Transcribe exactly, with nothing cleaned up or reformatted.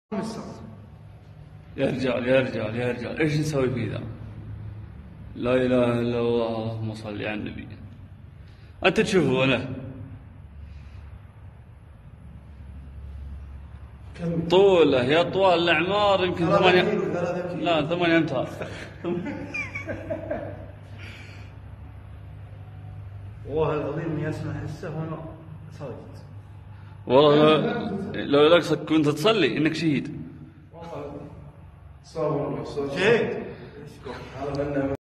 يا رجال يا رجال يا رجال ايش نسوي في ذا؟ لا اله الا الله، اللهم صل على النبي. انت تشوفه انا طوله يا طوال الاعمار يمكن ثمانية، لا ثمانية امتار. والله العظيم اني اسمع حسه وانا ساجد. والله لو الاقصد كنت تصلي انك شهيد. شهيد.